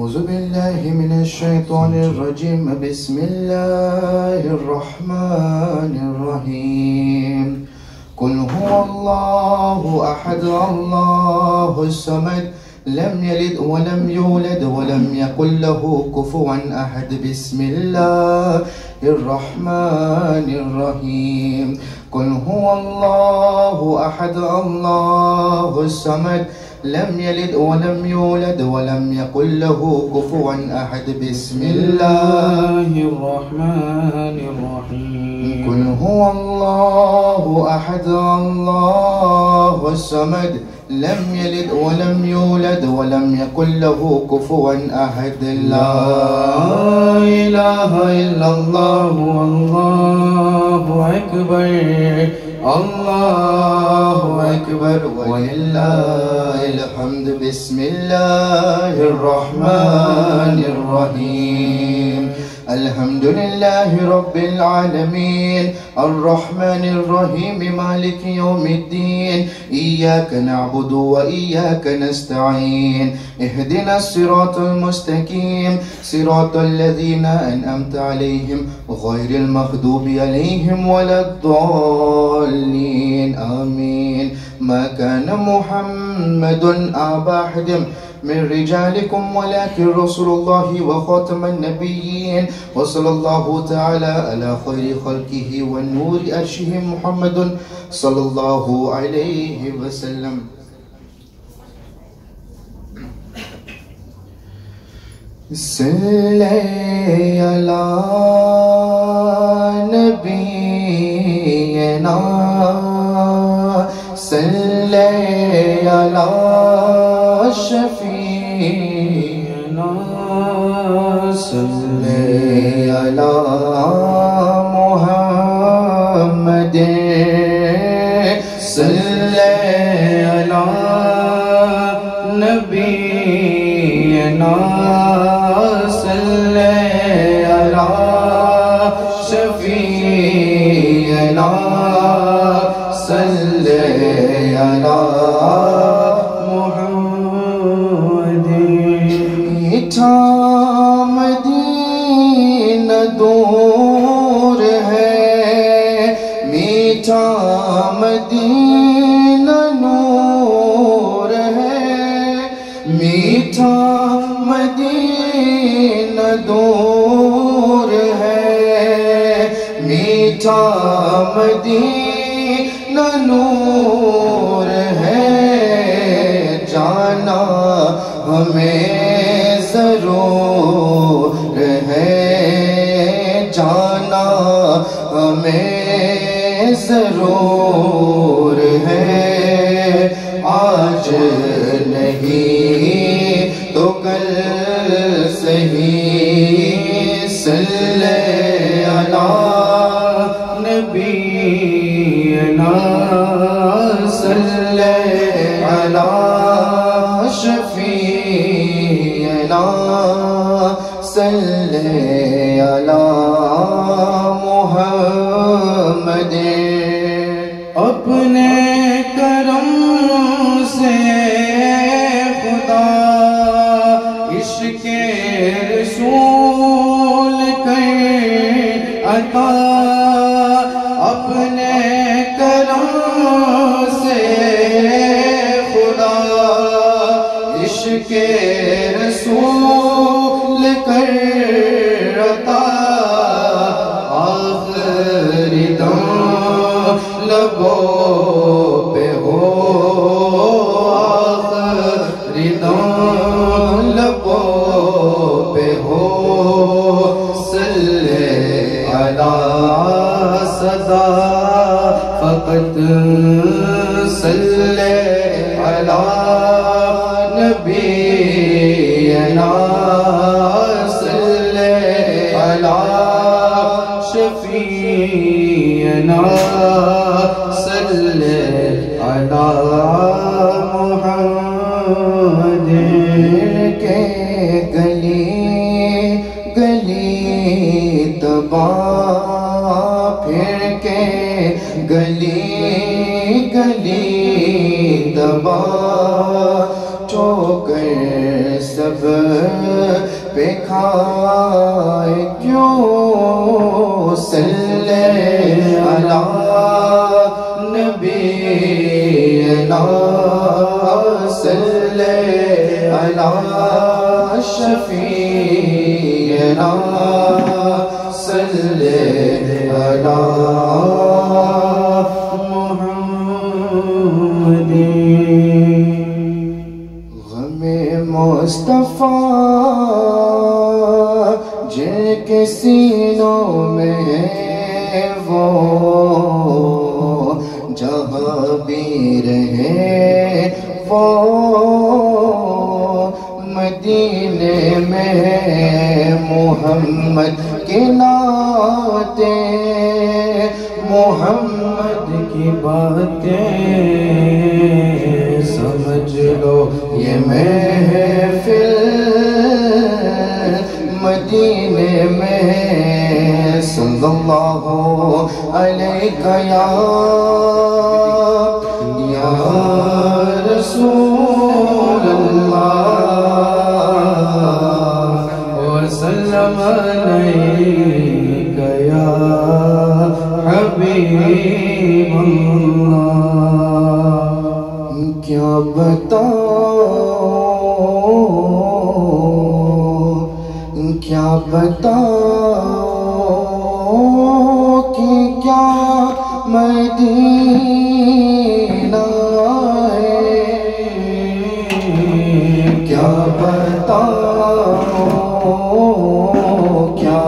أعوذ بالله من الشيطان الرجيم. بسم الله الرحمن الرحيم. قل هو الله أحد الله الصمد لم يلد ولم يولد ولم يكن له كفوا أحد. بسم الله الرحمن الرحيم. قل هو الله أحد الله الصمد لم يلد ولم يولد ولم يكن له كفوا أحد. بسم الله الرحمن الرحيم. قل هو الله أحد الله الصمد لم يلد ولم يولد ولم يكن له كفوا أحد. لا إله إلا الله والله أكبر الله أكبر ولله الحمد. بسم الله الرحمن الرحيم. الحمد لله رب العالمين الرحمن الرحيم مالك يوم الدين. إياك نعبد وإياك نستعين. اهدنا الصراط المستقيم صراط الذين أنعمت عليهم غير المغضوب عليهم ولا الضالين. آمين. ما كان محمد أبا أحد من رجالكم ولكن رسول الله وخاتم النبيين وصلى الله تعالى على خير خلقه والنور أرشه محمد صلى الله عليه وسلم. صلی علی نبینا صلی علی شفیعنا صلی علی محمد صلی علی نبینا صلی علی شفیعنا صلی علی محمد. میٹھا مدینہ دور ہے میٹھا مدینہ نور ہے میٹھا مدینہ دور ہے میٹھا مدینہ نور ہے. جانا ہمیں ضرور ہے جانا ہمیں ضرور ہے. آج نہیں تو کل صحیح صلی علی نبینا صلی علی شفیعنا صلی علی محمد. اپنے کرم سے خدا عشق رسول کر عطا اپنے کرم سے خدا عشق رسول کر عطا. آخری دم لبوں پہ ہو آخری دم لبوں پہ ہو صلی علی صدا فقط صلی علی نبینا صلی علی شفیعنا صلی علی محمد. کے گلی گلی تباہ پھر کے گلی گلی تباہ ٹھوکر سب پہ کھائے کیوں صلی علی نبینا صلی علی شفیعنا صلی علی مصطفیٰ جن کے سینوں میں ہے وہ جہاں بھی رہے وہ مدینے میں محمد کے ناطے محمد کی باتیں سمجھ لو یہ محفل مدینے میں صلی اللہ علیہ یا رسول اللہ وسلم علیہ یا حبیب اللہ کیا بتاؤ کہ کیا مدینہ ہے کیا بتاؤ کیا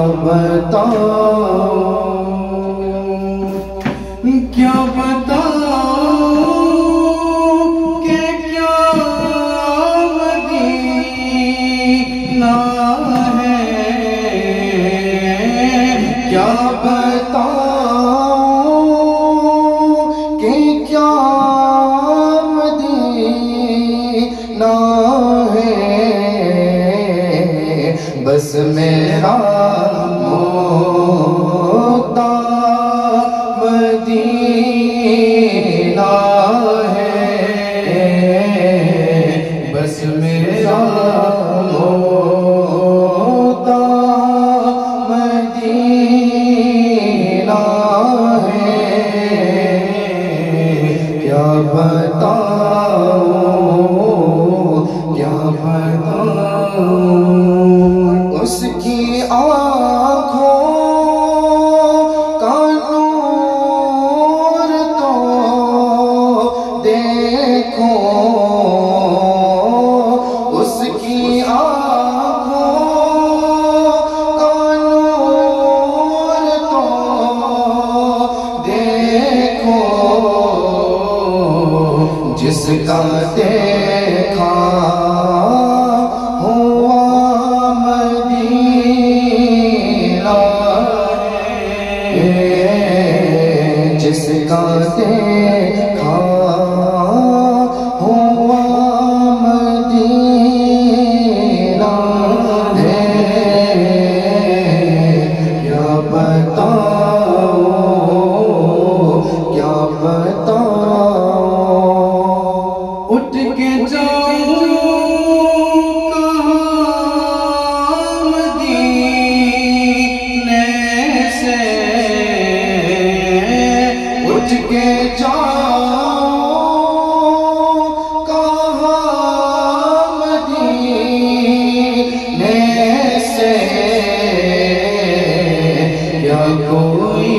بس میرا موتا مدینہ ہے بس میرا موتا مدینہ ہے کیا بتاؤ اس کی آنکھوں کا نور تو دیکھو اس کی آنکھوں کا نور تو دیکھو جس کا دیکھا جس کا دیکھا ہوا مدینہ ہے کیا بتاؤ اٹھ کے جاؤں کے جاؤ کہاں مدینے سے کیا کوئی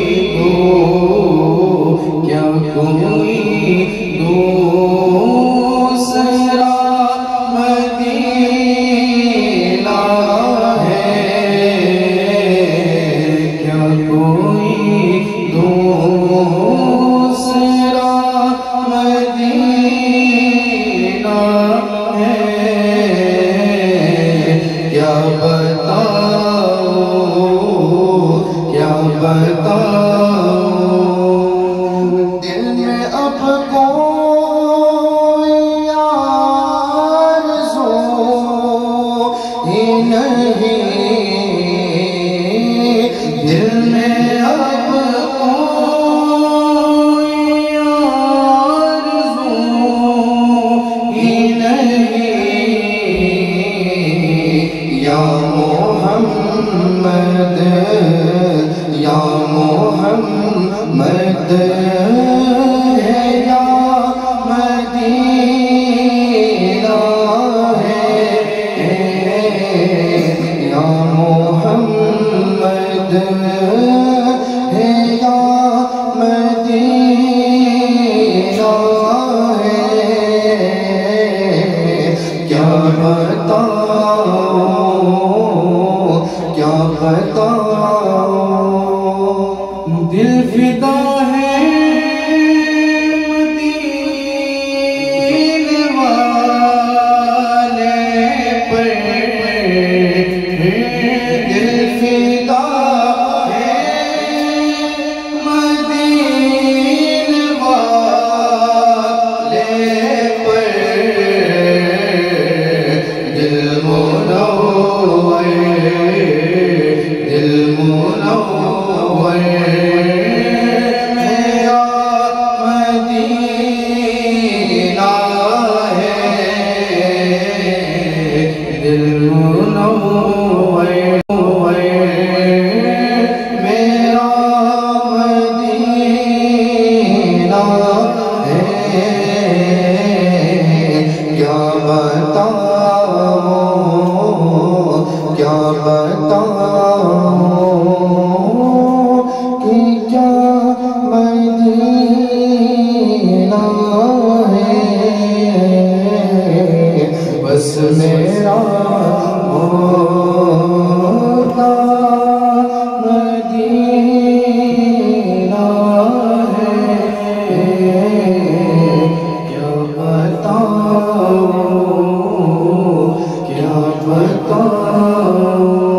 دوسرا مدینہ ہے کیا کوئی دوسرا مدینہ ہے کیا بتاؤ دل میں اب کوئی آرزو ہی نہیں دل میں اب کوئی آرزو ہی نہیں یا محمد ہے یا مدینہ ہے یا محمد ہے یا مدینہ ہے کیا بتاؤں کیا بتاؤں دل فدا ہے مدینے والے پر دل فدا ہے مدینے والے پر دل منور دل منور میرا مدینہ ہے دل منور میرا مدینہ ہے کیا بتاؤں کیا بتاؤں کہ کیا مدینہ ہے بس میرا ہوتا مدینہ ہے کیا بتاؤں کیا بتاؤں